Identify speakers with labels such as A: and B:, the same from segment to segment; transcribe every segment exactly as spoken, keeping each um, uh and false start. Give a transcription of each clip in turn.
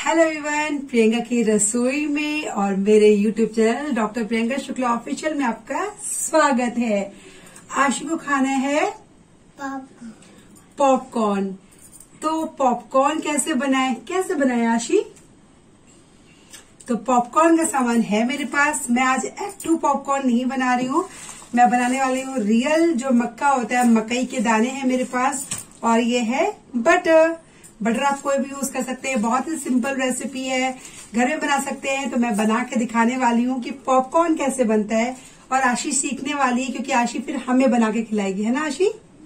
A: Hello everyone, Priyanka की रसोई में और मेरे YouTube channel doctor Priyanka Shukla official में आपका स्वागत है। आशी को खाना है पॉपकॉर्न। तो पॉपकॉर्न कैसे बनाए कैसे बनाए आशी? तो पॉपकॉर्न का सामान है मेरे पास। मैं आज एक्टू पॉपकॉर्न नहीं बना रही हूँ, मैं बनाने वाली हूँ रियल जो मक्का होता है, मकई के दाने हैं मेरे पास। और ये है बटर। बटर आप कोई भी यूज कर सकते हैं, बहुत ही सिंपल रेसिपी है, घर में बना सकते हैं। तो मैं बना के दिखाने वाली हूँ कि पॉपकॉर्न कैसे बनता है। और आशी सीखने वाली है क्योंकि आशी फिर हमें बना के खिलाएगी, है ना आशी?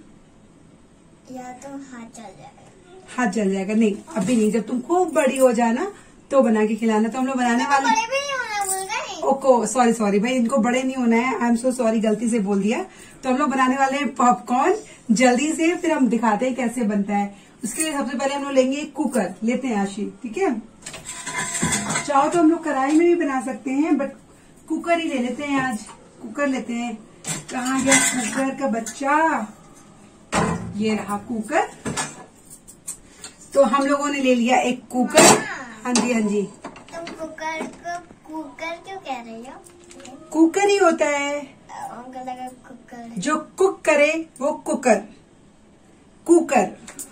B: या तो हाथ जल जाएगा।
A: हाथ जल जाएगा? नहीं, अभी नहीं, जब तुम खूब बड़ी हो जाना तो बना के खिलाना। तो हम लोग बनाने वाले
B: बड़े भी नहीं होना भूल गए।
A: ओको सॉरी सॉरी भाई, इनको बड़े नहीं होना है। आई एम सो सॉरी, गलती से बोल दिया। तो हम लोग बनाने वाले हैं पॉपकॉर्न जल्दी से, फिर हम दिखाते हैं कैसे बनता है। उसके लिए सबसे पहले हम लोग लेंगे कुकर, लेते हैं आशी, ठीक है? चाहो तो हम लोग कढ़ाई में भी बना सकते हैं, बट कुकर ही ले लेते हैं आज। कुकर लेते हैं। कहाँ गया कुकर का बच्चा? ये रहा कुकर। तो हम लोगों ने ले लिया एक कुकर। हाँ जी हाँ जी।
B: तुम कुकर को कुकर क्यों कह रही हो?
A: कुकर ही होता है,
B: हमको लगा कुकर
A: जो कुक करे वो कुकर। कुकर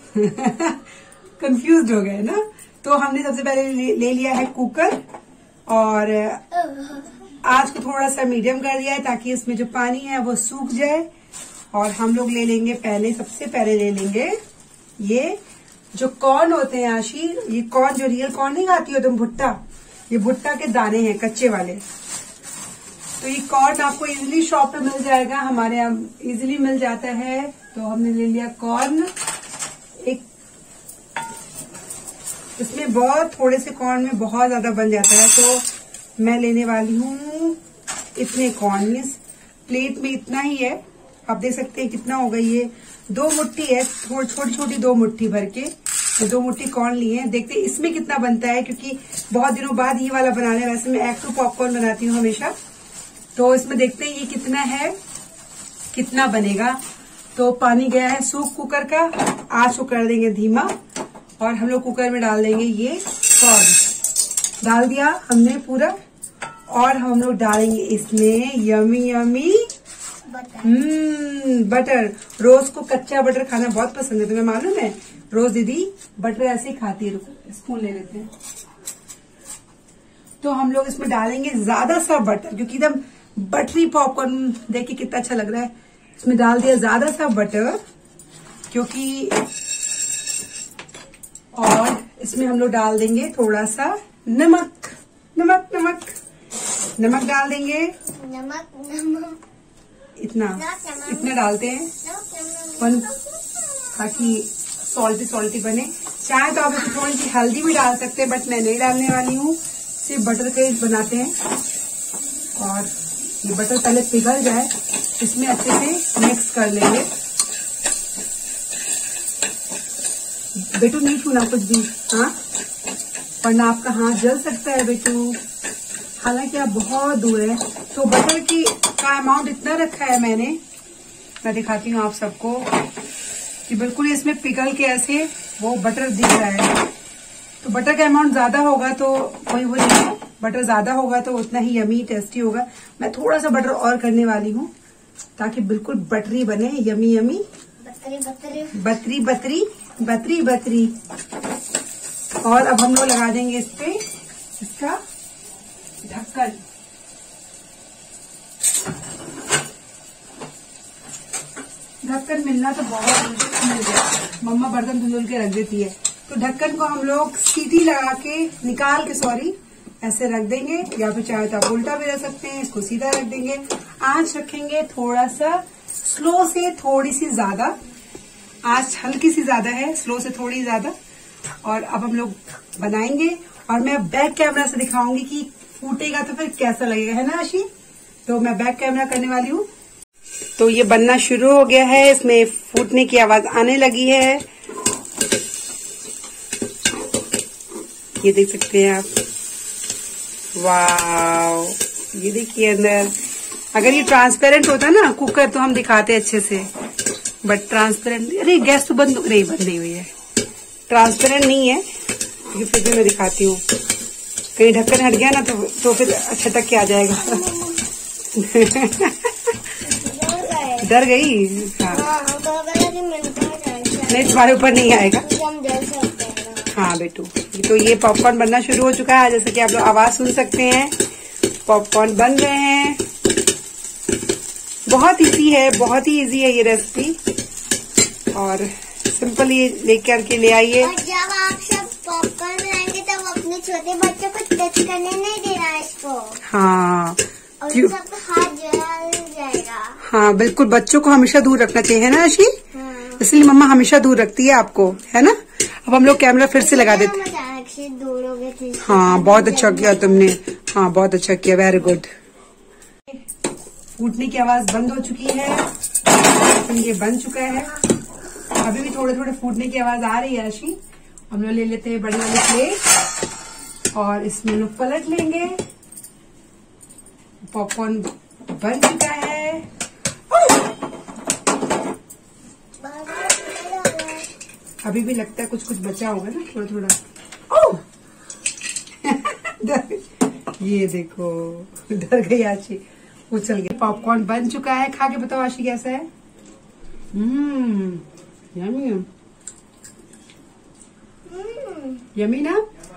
A: कंफ्यूज हो गए ना? तो हमने सबसे पहले ले, ले लिया है कुकर। और आज को थोड़ा सा मीडियम कर दिया है ताकि इसमें जो पानी है वो सूख जाए। और हम लोग ले लेंगे पहले, सबसे पहले ले लेंगे ये जो कॉर्न होते हैं आशी। ये कॉर्न जो रियल कॉर्न नहीं खाती हो तुम, भुट्टा, ये भुट्टा के दाने हैं कच्चे वाले। तो ये कॉर्न आपको इजीली शॉप पे मिल जाएगा, हमारे यहाँ इजीली मिल जाता है। तो हमने ले लिया कॉर्न। एक इसमें बहुत थोड़े से कॉर्न में बहुत ज्यादा बन जाता है, तो मैं लेने वाली हूँ इतने कॉर्न। इस प्लेट में इतना ही है, आप देख सकते हैं कितना होगा। ये दो मुट्ठी है, छोटी छोटी दो मुट्ठी भर के दो मुट्ठी कॉर्न लिए हैं। देखते हैं इसमें कितना बनता है, क्योंकि बहुत दिनों बाद ये वाला बना रहे हैं। वैसे मैं एक्टू पॉपकॉर्न बनाती हूँ हमेशा। तो इसमें देखते हैं ये कितना है, कितना बनेगा। तो पानी गया है सूख कुकर का, आँच को कर देंगे धीमा। और हम लोग कुकर में डाल देंगे ये कॉर्न। डाल दिया हमने पूरा। और हम लोग डालेंगे इसमें यमी यमी हम्म बटर। रोज को कच्चा बटर खाना बहुत पसंद है, तुम्हें मालूम है? रोज दीदी बटर ऐसे ही खाती है। रुको स्पून ले लेते हैं। तो हम लोग इसमें डालेंगे ज्यादा सा बटर, क्योंकि एकदम बटरी पॉपकॉर्न देखिए कितना अच्छा लग रहा है। इसमें डाल दिया ज्यादा सा बटर, क्योंकि और इसमें हम लोग डाल देंगे थोड़ा सा नमक। नमक नमक नमक डाल देंगे।
B: नमक नमक
A: इतना इतना डालते हैं वन, ताकि सॉल्टी सॉल्टी बने। चाहे तो आप इसमें थोड़ी सी हल्दी भी डाल सकते हैं, बट मैं नहीं डालने वाली हूँ। सिर्फ बटर के बनाते हैं। और ये बटर पहले पिघल जाए, इसमें अच्छे से मिक्स कर लेंगे। बेटू नहीं छूना कुछ भी, हाँ, वरना आपका हाथ जल सकता है बेटू। हालांकि आप बहुत दूर है। तो बटर की का अमाउंट इतना रखा है मैंने, मैं दिखाती हूँ आप सबको कि बिल्कुल इसमें पिघल के ऐसे वो बटर दिख रहा है। तो बटर का अमाउंट ज्यादा होगा तो वही वही है, बटर ज्यादा होगा तो उतना ही यमी टेस्टी होगा। मैं थोड़ा सा बटर और करने वाली हूँ ताकि बिल्कुल बटरी बने, यमी यमी
B: बतरी बतरी
A: बतरी बतरी बतरी बतरी। और अब हम लोग लगा देंगे इस पे इसका ढक्कन। ढक्कन मिलना तो बहुत मुश्किल मिल गया, मम्मा बर्तन धुल के रख देती है। तो ढक्कन को हम लोग सीटी लगा के निकाल के सॉरी ऐसे रख देंगे, या फिर चाहे तो आप उल्टा भी रख सकते हैं। इसको सीधा रख देंगे। आंच रखेंगे थोड़ा सा स्लो से थोड़ी सी ज्यादा, आंच हल्की सी ज्यादा है, स्लो से थोड़ी ज्यादा। और अब हम लोग बनाएंगे और मैं बैक कैमरा से दिखाऊंगी कि फूटेगा तो फिर कैसा लगेगा, है ना आशी? तो मैं बैक कैमरा करने वाली हूँ। तो ये बनना शुरू हो गया है, इसमें फूटने की आवाज आने लगी है। ये देख सकते हैं आप, वाव, ये देखिए अंदर। अगर ये ट्रांसपेरेंट होता ना कुकर तो हम दिखाते अच्छे से, बट ट्रांसपेरेंट, अरे गैस तो बंद नहीं बंद नहीं हुई है, ट्रांसपेरेंट नहीं है। ये फिर भी मैं दिखाती हूँ, कहीं ढक्कन हट गया ना तो तो फिर छटक के आ जाएगा। डर गई? हाँ नहीं, तुम्हारे ऊपर नहीं आएगा। हाँ बेटू, तो ये पॉपकॉर्न बनना शुरू हो चुका है। जैसे कि आप लोग आवाज सुन सकते हैं, पॉपकॉर्न बन रहे हैं। बहुत इजी है, बहुत ही इजी है ये रेसिपी, और सिंपल ये लेकर के ले आइए।
B: और जब आप सब पॉपकॉर्न बनाएंगे तब अपने छोटे बच्चों को टच करने नहीं देना इसको।
A: हाँ,
B: और सबका हाथ जल जाएगा।
A: हाँ बिल्कुल, बच्चों को हमेशा दूर रखना चाहिए, है ना आशी?
B: हाँ।
A: इसलिए मम्मा हमेशा दूर रखती है आपको, है ना? अब हम लोग कैमरा फिर से लगा देते।
B: अचानक से दूर हो गए थे।
A: हाँ बहुत अच्छा किया तुमने, हाँ बहुत अच्छा किया, वेरी गुड। फूटने की आवाज बंद हो चुकी है, तो ये बन चुका है। अभी भी थोड़े थोड़े फूटने की आवाज आ रही है आशी। हम लोग ले लेते हैं बड़ी वाली प्लेट और इसमें लोग पलट लेंगे। पॉपकॉर्न बन चुका है। अभी भी लगता है कुछ कुछ बचा होगा ना, थोड़ा थोड़ा। ओह ये देखो, डर गई आशी, उछल गई। पॉपकॉर्न बन चुका है, खा के बताओ आशी कैसा है? हम्म, यमी यमी ना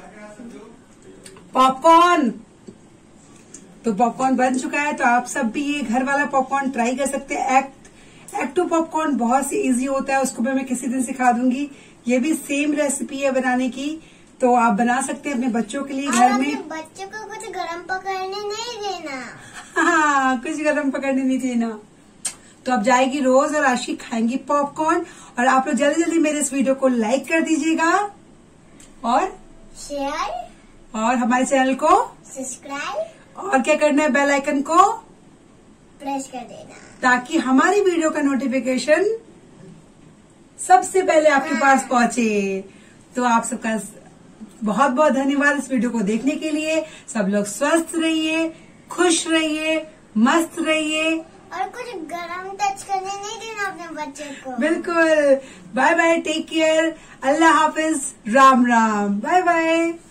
A: पॉपकॉर्न। तो पॉपकॉर्न बन चुका है, तो आप सब भी ये घर वाला पॉपकॉर्न ट्राई कर सकते हैं। एक्ट एक्ट टू पॉपकॉर्न बहुत सी इजी होता है, उसको भी मैं किसी दिन सिखा दूंगी। ये भी सेम रेसिपी है बनाने की, तो आप बना सकते हैं अपने बच्चों के लिए घर में।
B: बच्चों को कुछ गरम पकड़ने नहीं देना।
A: हाँ, कुछ गरम पकड़ने नहीं देना। तो अब जाएगी रोज और आशी खाएंगी पॉपकॉर्न। और आप लोग जल्दी जल्दी मेरे इस वीडियो को लाइक कर दीजिएगा और
B: शेयर
A: और हमारे चैनल को
B: सब्सक्राइब,
A: और क्या करना है, बेल आइकन को
B: प्रेस कर देना,
A: ताकि हमारी वीडियो का नोटिफिकेशन सबसे पहले आपके पास पहुंचे। तो आप सबका बहुत बहुत धन्यवाद इस वीडियो को देखने के लिए। सब लोग स्वस्थ रहिए, खुश रहिए, मस्त रहिए,
B: और कुछ गरम टच करने नहीं देना अपने बच्चे को।
A: बिल्कुल। बाय बाय, टेक केयर, अल्लाह हाफिज, राम राम, बाय बाय।